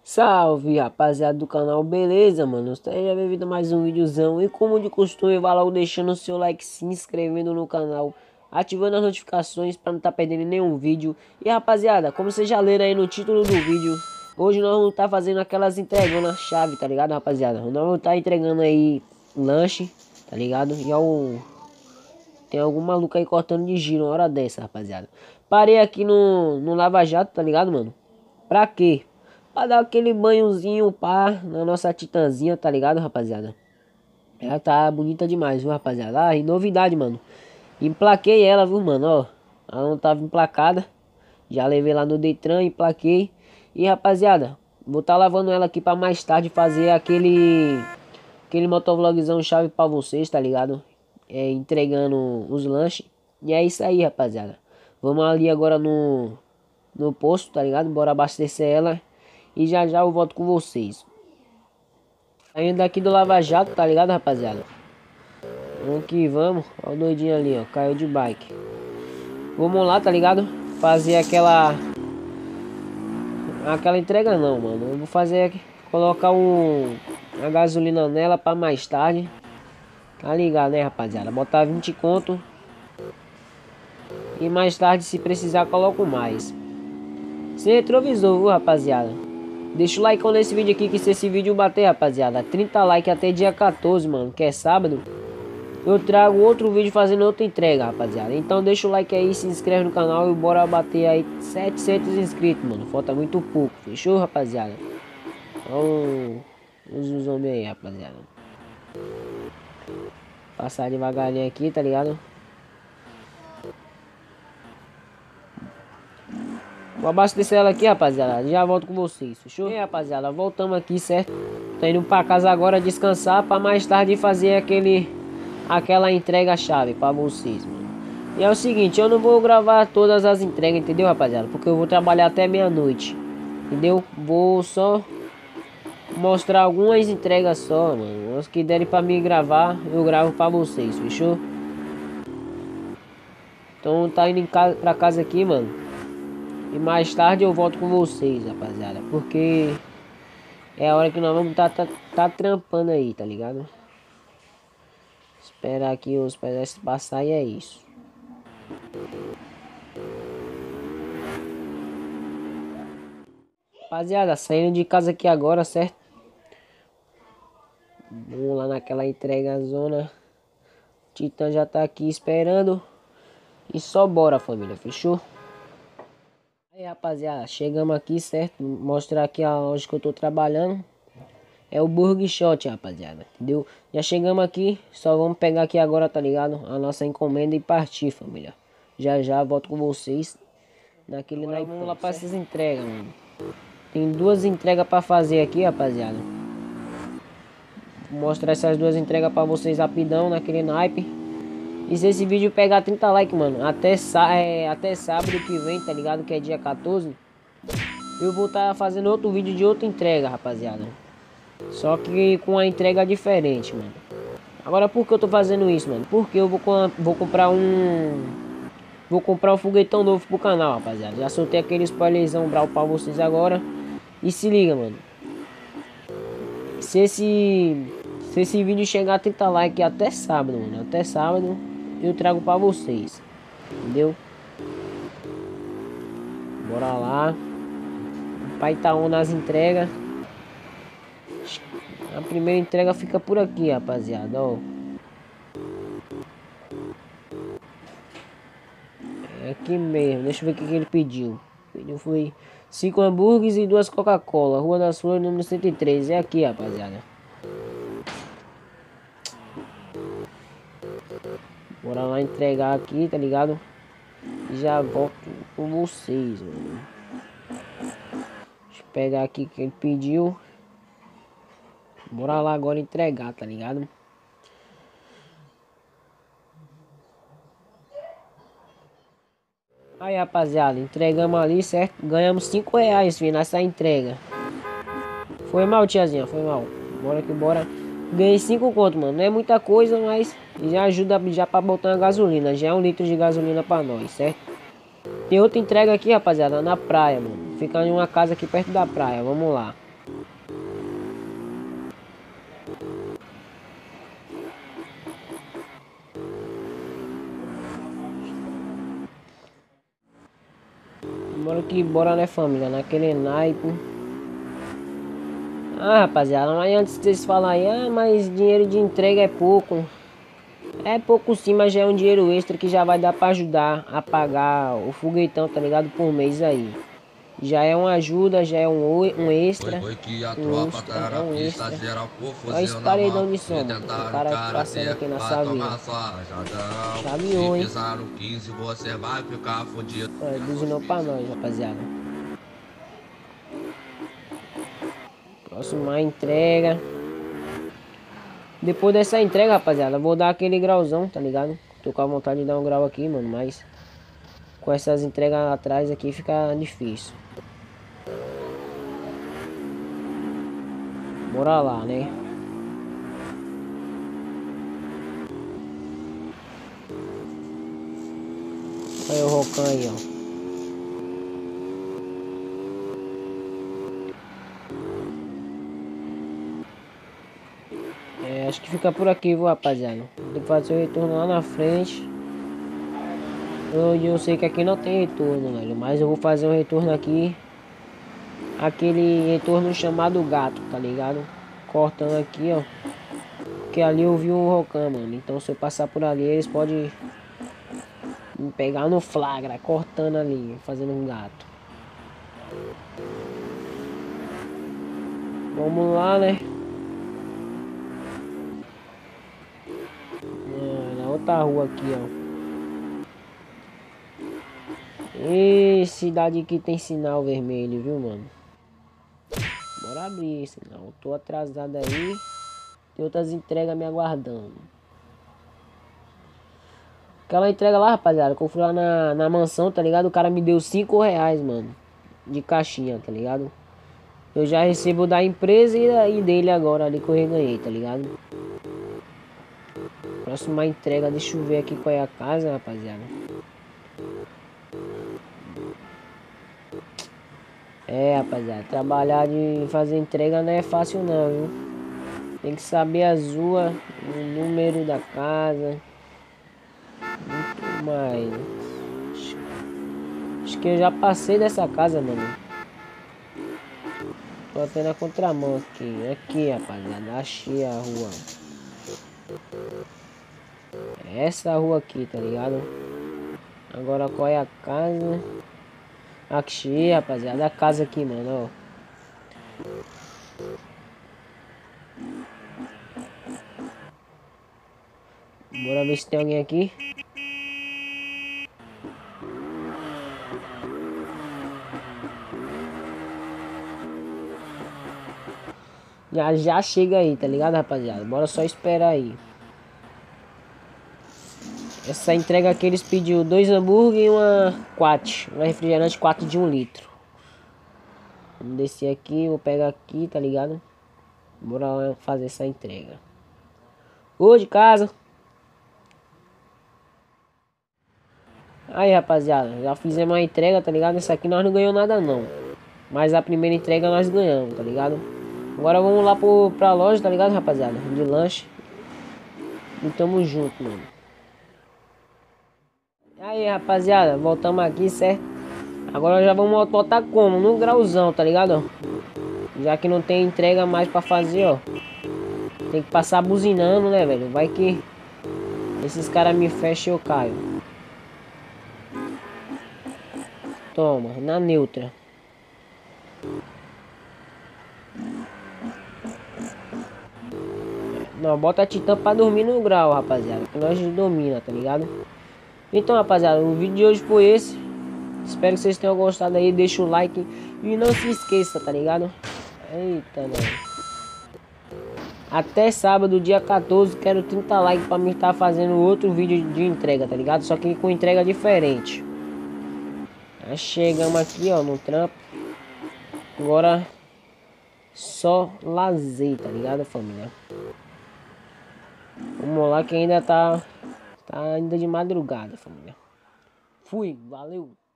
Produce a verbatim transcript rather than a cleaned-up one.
Salve, rapaziada do canal, beleza, mano? Seja bem-vindo a mais um videozão. E como de costume, vai logo deixando o seu like, se inscrevendo no canal, ativando as notificações para não estar tá perdendo nenhum vídeo. E rapaziada, como vocês já leram aí no título do vídeo, hoje nós vamos estar tá fazendo aquelas entregando a chave, tá ligado, rapaziada? Nós vamos estar tá entregando aí lanche, tá ligado? E ao... tem algum maluco aí cortando de giro uma hora dessa, rapaziada. Parei aqui no, no Lava Jato, tá ligado, mano? Pra quê? Pra dar aquele banhozinho, pá, na nossa Titanzinha, tá ligado, rapaziada? Ela tá bonita demais, viu, rapaziada? Ah, e novidade, mano. Emplaquei ela, viu, mano, ó. Ela não tava emplacada. Já levei lá no Detran, emplaquei. E, rapaziada, vou tá lavando ela aqui pra mais tarde fazer aquele... Aquele motovlogzão chave pra vocês, tá ligado? É, entregando os lanches. E é isso aí, rapaziada. Vamos ali agora no... No posto, tá ligado? Bora abastecer ela. E já já eu volto com vocês. Saindo daqui do Lava Jato, tá ligado, rapaziada? Vamos que vamos. Olha o doidinho ali, ó. Caiu de bike. Vamos lá, tá ligado? Fazer aquela... Aquela entrega não, mano. Eu vou fazer... Colocar um... A gasolina nela pra mais tarde. Tá ligado, né, rapaziada? Botar vinte conto. E mais tarde, se precisar, coloco mais. Sem retrovisor, viu, rapaziada? Deixa o like nesse vídeo aqui, que se esse vídeo bater, rapaziada, trinta likes até dia quatorze, mano, que é sábado, eu trago outro vídeo fazendo outra entrega, rapaziada. Então deixa o like aí, se inscreve no canal e bora bater aí setecentos inscritos, mano. Falta muito pouco, fechou, rapaziada? Então, os homens aí, rapaziada. Passar devagarinho aqui, tá ligado? Vou abastecer ela aqui, rapaziada. Já volto com vocês, fechou? E rapaziada, voltamos aqui, certo? Tô indo pra casa agora descansar pra mais tarde fazer aquele... Aquela entrega-chave pra vocês, mano. E é o seguinte, eu não vou gravar todas as entregas, entendeu, rapaziada? Porque eu vou trabalhar até meia-noite, entendeu? Vou só mostrar algumas entregas só, mano. Os que derem pra mim gravar, eu gravo pra vocês, fechou? Então tá indo em casa, pra casa aqui, mano. E mais tarde eu volto com vocês, rapaziada. Porque é a hora que nós vamos tá, tá, tá trampando aí, tá ligado? Esperar aqui os pedestres passar e é isso. Rapaziada, saindo de casa aqui agora, certo? Vamos lá naquela entrega zona. Titã já tá aqui esperando. E só bora, família, fechou? Aí, rapaziada, chegamos aqui, certo? Mostrar aqui a loja que eu tô trabalhando. É o Burger Shot, rapaziada, entendeu? Já chegamos aqui, só vamos pegar aqui agora, tá ligado? A nossa encomenda e partir, família. Já já volto com vocês naquele agora naipe. Vamos lá para essas entregas, mano. Tem duas entregas para fazer aqui, rapaziada. Vou mostrar essas duas entregas para vocês rapidão naquele naipe. E se esse vídeo pegar trinta likes, mano, até, é, até sábado que vem, tá ligado? Que é dia quatorze. Eu vou estar tá fazendo outro vídeo de outra entrega, rapaziada. Só que com a entrega diferente, mano. Agora por que eu tô fazendo isso, mano? Porque eu vou, vou comprar um... Vou comprar um foguetão novo pro canal, rapaziada. Já soltei aquele spoilerzão brau pra vocês agora. E se liga, mano. Se esse... Se esse vídeo chegar a trinta likes até sábado, mano. Até sábado eu trago pra vocês. Entendeu? Bora lá. O pai tá on nas entregas. A primeira entrega fica por aqui, rapaziada, ó. É aqui mesmo, deixa eu ver o que, que ele pediu. Pediu foi cinco hambúrgueres e duas Coca-Cola. Rua das Flores, número cento e três. É aqui, rapaziada. Bora lá entregar aqui, tá ligado? E já volto com vocês, mano. Deixa eu pegar aqui o que ele pediu. Bora lá agora entregar, tá ligado? Aí, rapaziada, entregamos ali, certo? Ganhamos cinco reais, filho, nessa entrega. Foi mal, tiazinha, foi mal. Bora que bora. Ganhei cinco conto, mano. Não é muita coisa, mas já ajuda já pra botar a gasolina. Já é um litro de gasolina pra nós, certo? Tem outra entrega aqui, rapaziada, na praia, mano. Fica em uma casa aqui perto da praia, vamos lá. Bora que bora, né, família? Naquele naipe. Ah, rapaziada, mas antes vocês falarem, ah, mas dinheiro de entrega é pouco. É pouco sim, mas já é um dinheiro extra que já vai dar pra ajudar a pagar o foguetão, tá ligado? Por mês aí. Já é uma ajuda, já é um, um extra. Foi, foi que a Um tropa extra, tá é na um pista, extra. geral com Olha esse fuzil na mão. paredão de som, Me mano. O tentaram cara passando karatê, aqui na vai Savila. tomar só rajadão. Chaveou, Se hein? pisar no quinze, você vai ficar fudido. Olha, buzinou pra nós, rapaziada. Próxima entrega. Depois dessa entrega, rapaziada, vou dar aquele grauzão, tá ligado? Tô com a vontade de dar um grau aqui, mano, mas com essas entregas atrás aqui fica difícil. Bora lá, né? Olha o Rocan aí, ó. É, acho que fica por aqui, viu, rapaziada. Tem que fazer o retorno lá na frente. Eu, eu sei que aqui não tem retorno, velho. Mas eu vou fazer um retorno aqui. Aquele retorno chamado gato, tá ligado? Cortando aqui, ó. Porque ali eu vi um Rocan, mano. Então se eu passar por ali, eles podem me pegar no flagra, cortando ali, fazendo um gato. Vamos lá, né? Ah, na outra rua aqui, ó. E cidade que tem sinal vermelho, viu, mano? Bora abrir esse sinal. Tô atrasado aí. Tem outras entregas me aguardando. Aquela entrega lá, rapaziada, que eu fui lá na, na mansão, tá ligado? O cara me deu cinco reais, mano. De caixinha, tá ligado? Eu já recebo da empresa e, e dele agora ali que eu reganhei, tá ligado? Próxima entrega, deixa eu ver aqui qual é a casa, rapaziada. É, rapaziada, trabalhar de fazer entrega não é fácil não, viu? Tem que saber as ruas, o número da casa, muito mais. Acho, acho que eu já passei dessa casa, mano. Tô até na contramão aqui. Aqui, rapaziada, achei a rua. É essa rua aqui, tá ligado? Agora qual é a casa? Aqui, rapaziada, a casa aqui, mano, ó. Bora ver se tem alguém aqui. Já já chega aí, tá ligado, rapaziada? Bora só esperar aí. Essa entrega aqui eles pediu dois hambúrguer e uma quat, uma refrigerante quatro de um litro. Vamos descer aqui, vou pegar aqui, tá ligado? Bora lá fazer essa entrega. Ô, de casa. Aí, rapaziada, já fizemos a entrega, tá ligado? Essa aqui nós não ganhamos nada não. Mas a primeira entrega nós ganhamos, tá ligado? Agora vamos lá pro, pra loja, tá ligado, rapaziada? De lanche. E tamo junto, mano. Aí, rapaziada, voltamos aqui, certo? Agora já vamos botar como? No grauzão, tá ligado? Já que não tem entrega mais pra fazer, ó. Tem que passar buzinando, né, velho? Vai que esses caras me fecham e eu caio. Toma, na neutra. Não, bota a Titã pra dormir no grau, rapaziada. Que nós domina, tá ligado? Então, rapaziada, o vídeo de hoje foi esse. Espero que vocês tenham gostado aí. Deixa o like e não se esqueça, tá ligado? Eita, mano. Até sábado, dia quatorze, quero trinta likes pra mim estar fazendo outro vídeo de entrega, tá ligado? Só que com entrega diferente. Aí chegamos aqui, ó, no trampo. Agora só lazer, tá ligado, família? Vamos lá que ainda tá, tá ainda de madrugada, família. Fui, valeu!